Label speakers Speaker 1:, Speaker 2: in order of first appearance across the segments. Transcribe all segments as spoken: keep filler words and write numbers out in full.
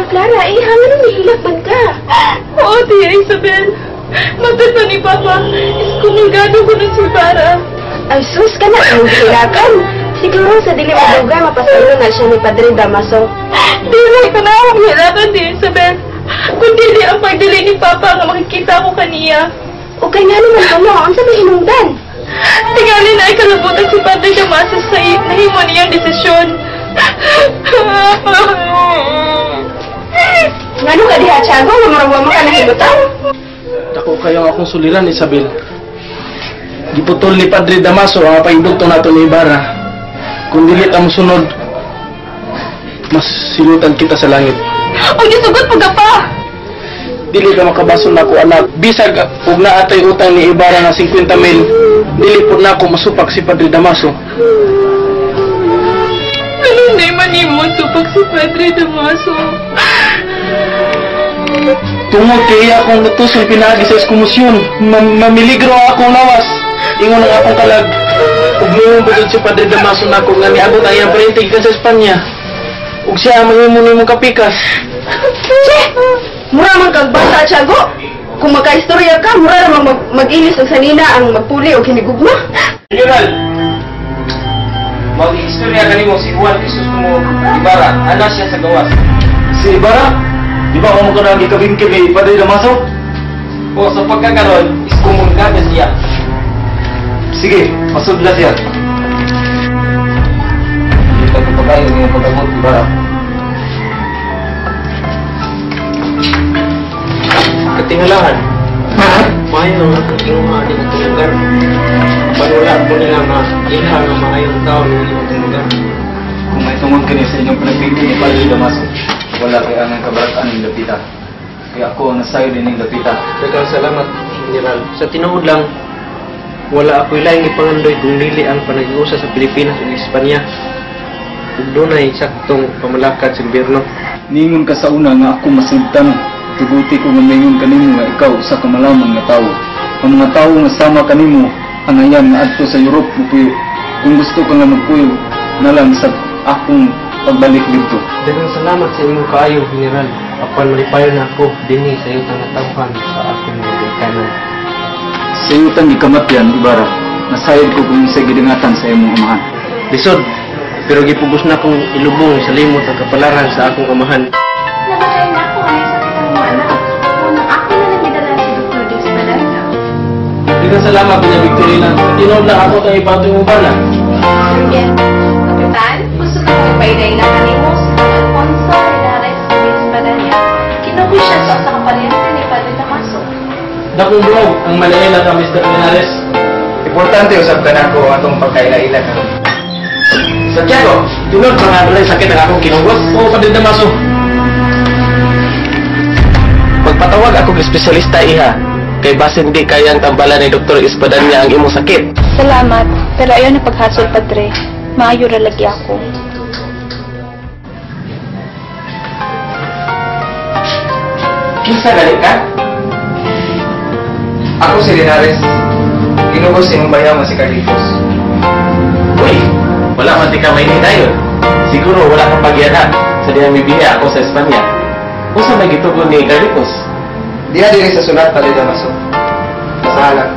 Speaker 1: Clara, eh, hanggang nahihilak man ka.
Speaker 2: Oo, Tia Isabel. Matad pa ni Papa. Iskumulgado ko ng Sibara.
Speaker 1: Ay, sus ka na, ang hilakan. Siguro sa dili maduga, mapasalo na siya ni Padre Damaso.
Speaker 2: Di mo ito na akong hilakan, Tia Isabel. Kundi di ang pagdili ni Papa nga makikita ko kaniya.
Speaker 1: O kaya nga naman ka mo, ang sabi hinungdan.
Speaker 2: Tingali na ikalabutan si Padre Damaso sa nahimo niyang desisyon.
Speaker 1: Ngano ka diha, Tiago? Mamarawa mo ka na hilutan?
Speaker 3: Dako kayo akong suliran, Isabel. Giputol ni Padre Damaso ang paindugtong nato ni Ibarra. Kung dili ta mosunod, mas silutan kita sa langit.
Speaker 2: Ang isugot mo pa!
Speaker 3: Dili ka makabasol na ako, anak. Bisag ug naatay utang ni Ibarra nga fifty mil, dili po na ako masupak si Padre Damaso.
Speaker 2: Ano na man mo supak si Padre Damaso?
Speaker 3: Tungod kay akong natusoy pinaagi sa eskumusyon, Ma- mamiligro akong lawas. Ingon ang akong kalag. Ug mo budod si Padre Damaso nako nga niabot ang iyang parintig ka sa Espanya. Ug siya ang mahimo nimong kapikas.
Speaker 1: Che! Mura man kang bata, Tiago. Kung magkaistorya ka, mura naman mag mag-ilis ng sanina ang magpuli o kinigugma.
Speaker 3: General, mag-istorya ka nimo si Juan Jesus mo Ibarra. Ana siya sa gawas. Si Ibarra? Di ba ako mo ka nang ikabingkib ni Padre Damaso? O, sa pagkakaroon, iskumulga na siya. Sige, masudla siya. Hindi ka kapagayon ng pagkamot, Ibarra. Katingalahan. Mayo nga ang kinuha din itong lugar. Panula po nila na iha nga maayong tao nila itong lugar. Kung may tungod ka niya sa inyong pinagpili ni Padre Damaso, wala kay anang kabaratan ng Lapita. Kaya ako ang nasayo din ng Lapita. Daghang salamat, General. Sa tinuod lang, wala ako'y laing ipangandoy kung dili ang panag-iusa sa Pilipinas ug Espanya. Ug dunay saktong pamalakad sa gobyerno. Ningon ka sa una nga ako masibtan. Tuguti ko nga mayon kanimo nga ikaw sa kamalaman nga tao. Ang mga tao nga sama kanimo ang ayan nga adto sa Europe mupuyo. Kung gusto ka nga magpuyo na lang sa akong pagbalik dito. Daghang salamat sa imong kaayo, General. Apan malipayon na ako dinhi sa iyo nga tawhan sa akong kanan. Sa iyo tang gikamatyan, Ibarra. Nasayod ko kung sa gidingatan sa imong amahan. Lisod, pero gipugos na kong ilubong sa limot ang kapalaran sa akong amahan.
Speaker 1: Namatay na ako, ay sakit ang mga anak. Unang ako na nagdala si Doctor Despadanya.
Speaker 3: Daghang salamat, Doña Victorina. Tinod na ako kay Pato mo ba na?
Speaker 1: Sige. Kapitan, gusto ko yung paiday na kanimo sa Alfonso Linares Despadanya. Kinuwi siya sa sa kapalitan ni Padre Damaso.
Speaker 3: Dakong blog ang malaila ka, Mister Linares.
Speaker 4: Importante usap ka na ko atong pagkaila-ila ka.
Speaker 3: Santiago, tunod mga balay sakit ang akong kinugos o Padre Damaso. Magpatawag ako ng espesyalista iha. Kay basin di kayang tambalan ni Doktor Espadanya ang imong sakit.
Speaker 2: Salamat, pero ayaw na paghasol, Padre. Maayo ra lagi ako.
Speaker 4: Kinsa gali ka? Ako si Linares. Kinugos imong bayaw nga si Carlitos.
Speaker 3: Uy, wala man di ka may dayon. Siguro wala kang pagyanan sa diyang mibiya ako sa Espanya. Usa may gitugon ni Carlitos.
Speaker 4: Diha diri sa sulat, Padre Damaso. Masahala.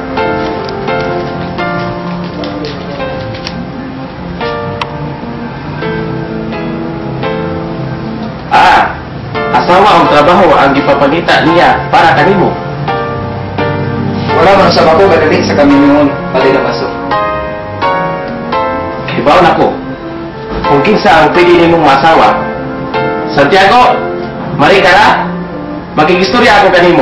Speaker 3: Ah, asawa ang trabaho ang gipapangita niya para kanimo.
Speaker 4: Wala man sa bako gadali sa kami noon, Padre Damaso.
Speaker 3: Ibaw na ko. Kung kinsa ang pwede nimong masawa. Santiago, mari ka na. Magigistorya ako kanimo.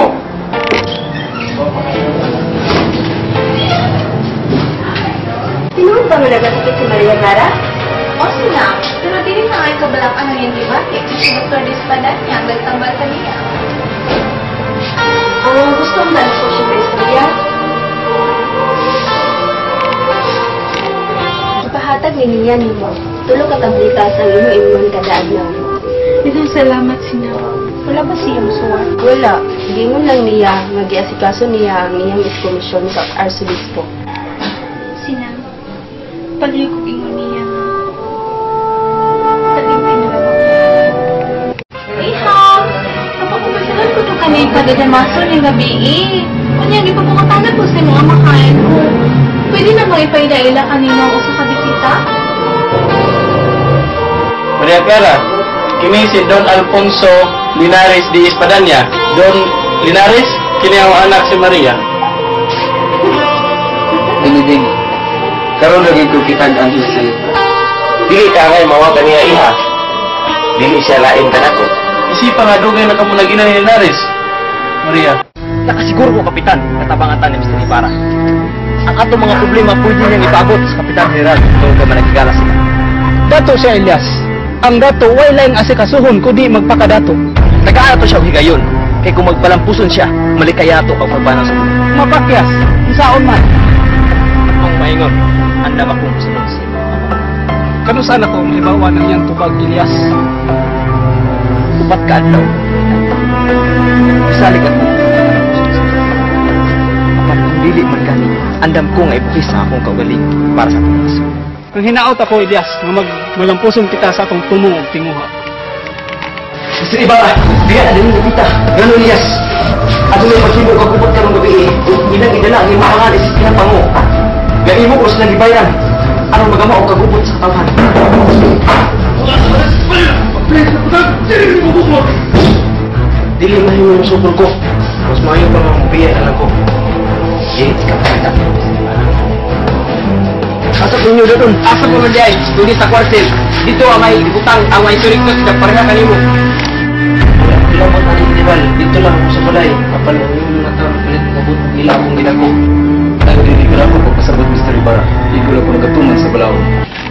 Speaker 1: Sino ba nga nagasakit si Maria Clara?
Speaker 5: O sila, pero dili na ay kabalang ano yung dibate. Si Doktor Despadanya ang nagtambal kanina.
Speaker 1: Ang gusto mo na ko siya sa istorya? Ipahatag ni niya ni mo. Tulo ka kablita sa imo imong kadaadlaw.
Speaker 2: Daghang salamat, Sina. Wala ba siyang suwat?
Speaker 1: Wala. Gingon lang niya, mag-iasikaso niya ang iyang iskomisyon sa Arsobispo.
Speaker 2: Sina, paliw ko ingon niya nga. Saling pinulawang niya.
Speaker 5: Iha! nagadamaso ng gabi eh. Kunya, di pa po katanda po sa mga makain ko. Pwede na mga ipailaila kanino o sa kadikita?
Speaker 3: Maria Clara, kini si Don Alfonso Linares de Espadanya. Don Linares, kini ang anak si Maria.
Speaker 4: Dili-dili. Karon lagi ko kitag ang isa.
Speaker 6: Dili ka ngay mawa kaniya iha. Dili siya lain ka nako.
Speaker 3: Isipa nga dugay na kamo lagi na ni Linares. Maria.
Speaker 6: Nakasiguro ko, Kapitan, katabangatan ni mister Ibarra. Ang ato mga problema pwede niyang ipabot sa Kapitan General kung ka managigala sila.
Speaker 7: Dato siya, Elias. Ang dato, way lang asikasuhon kundi magpakadato.
Speaker 6: Nag-aato siya og higayon. Kay kung magpalampuson siya, malikayato pag pagbanang sa mundo.
Speaker 7: Mapakyas, isaon man.
Speaker 6: Ang maingon, anda akong sunod sa iyo.
Speaker 7: Kano saan ako mahibawa ng iyang tubag, Elias?
Speaker 6: Upat ka adlaw. Isalig ako. Apan kung dili man gani, andam ko nga ipukis sa akong kaugaling para sa akong aso.
Speaker 7: Kung hinaot ako, Elias, nga magmalampuson kita sa atong tumong o tinguha.
Speaker 6: mister Ibarra, biya na din kita. Ganun, Elias. At may paghimo ka kupot ka ng gabi eh. Ilang idala ang iyong pangalis, pinapango. Gani mo ko silang ibayan. Anong magama o kagupot sa tawahan?
Speaker 3: Dili mahimo yung sukol ko. Mas maayo pa mga mabiya anak ko.
Speaker 6: Yes, Kapitan.
Speaker 3: Asa ko nyo doon?
Speaker 6: Asa mo man diay, tulis sa kwartel. Dito ang may ibutang, ang may surikot na pareha kanimo.
Speaker 3: Ilabot na ni Bal. Dito lang ako sa balay. Kapal na yung nakapalit mabut. Ila akong ginako.
Speaker 4: Tayo dili ko lang ko pasabot mister Ibarra. Di ko lang ko nagatuman sa balaw.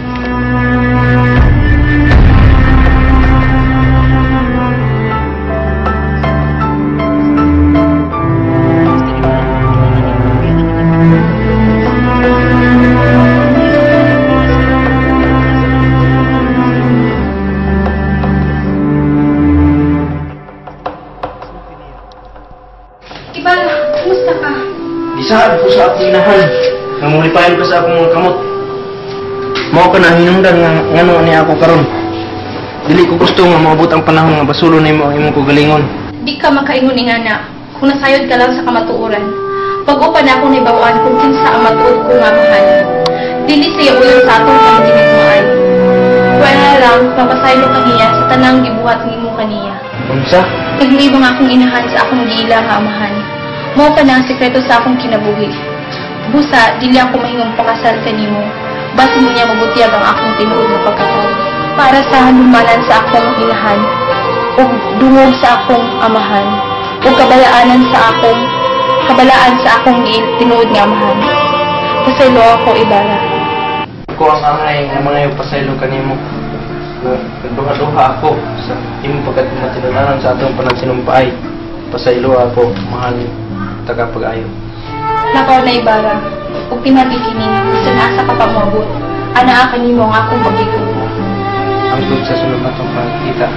Speaker 5: Ibarra, kumusta ka?
Speaker 3: Isaan ko sa akong inahan. Namulipayan ko sa akong mga kamot. Mao ka na hinungdan nga ngano ni ako karon. Dili ko gusto nga maabot ang panahon nga basulo nimo ang imong kagalingon.
Speaker 5: Di ka makaingon nga na. Kung nasayod ka lang sa kamatuoran. Pag-upa na akong nibawaan kung kinsa ang matuod ko nga mahal. Dili siya ulan sa atong pangginigmaan. Wala na lang, mapasaylo ka niya sa tanang gibuhat ng imong kaniya.
Speaker 3: Unsa?
Speaker 5: Naglibang akong inahan sa akong giila nga amahan. Mao pa na ang sekreto sa akong kinabuhi. Busa, dili ako mahingong pakasal kanimo. Basi mo niya mabutiyag ang akong tinuod na pagkatao. Para sa hanumanan sa akong inahan, o dungog sa akong amahan, o kabalaanan sa akong, kabalaan sa akong tinuod nga amahan. Pasaylo ako, Ibarra.
Speaker 3: Ako ang angay nga mga yung pasaylo kanimo. Nagduha-duha ako sa imong pagkatinudanan sa atong panagsinumpaay. Pasaylo ako, mahal tagapag-ayo.
Speaker 5: Nakaw na, Ibarra. Ug timati kini, bisan asa ka pa moabot. Ana ka nimo ang akong pagikot.
Speaker 3: Hangtod sa sunod na itong pagkita.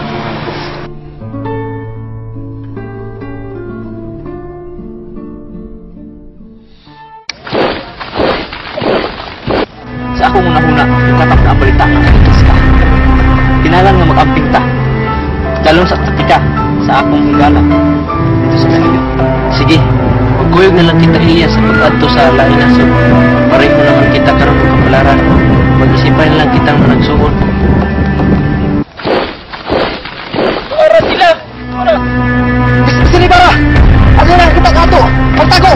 Speaker 6: Sa akong una-una, yung katap na ang balita ng kaligtas ka. Tinalan nga mag-amping ta. Dalon sa taktika sa akong higala dito sa kanila. Sige, magkuyog na lang kita Elias sa pag-adto sa lain nasod. Pareho naman kita karon ng kapalaran. Mag-isipay na lang kitang managsuon. Para sila! Para! Sini para! Ano na kita kato! Magtago!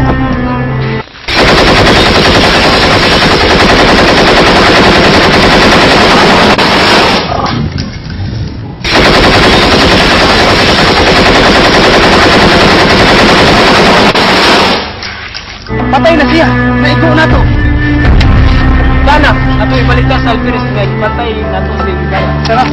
Speaker 7: Patay na siya! Naigo na to!
Speaker 6: Dana! Ato ibalita sa Alpiris nga ipatay nato si Bigaya.
Speaker 7: Sarap!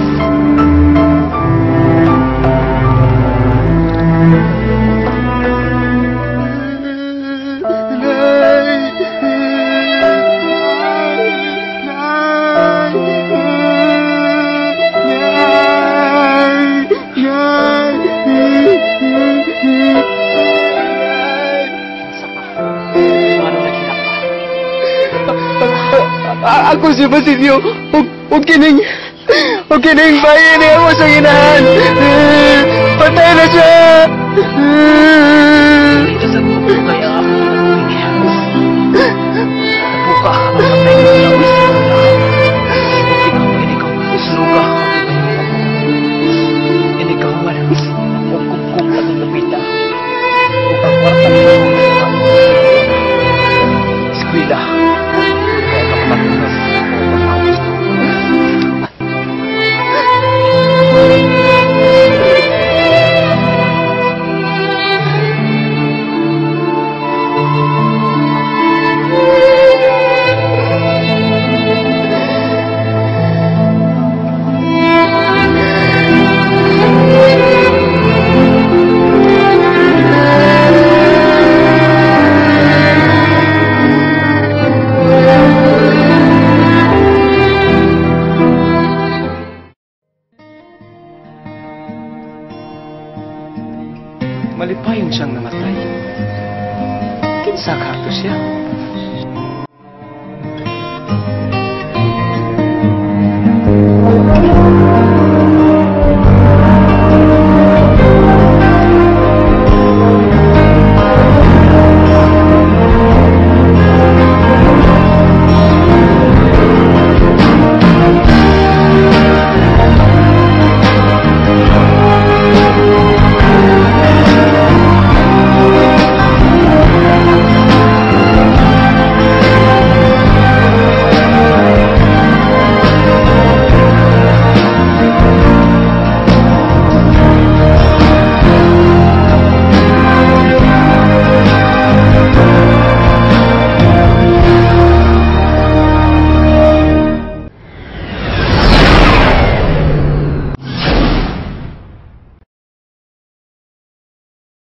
Speaker 7: Ako si Basilio, o kining, o kining bayan niya mo sa inahan. Patay na siya!
Speaker 6: Dito sa buko kaya ako niya. Buka ang patay ko sa usin ko na. Ikaw, ikaw, isluga. Ikaw, man. Kum-kum-kum at lumita. Bukang kwarta mo sa eskwela. Kaya ka matunas.
Speaker 7: Malipayon siyang namatay. Kinsa ka to siya?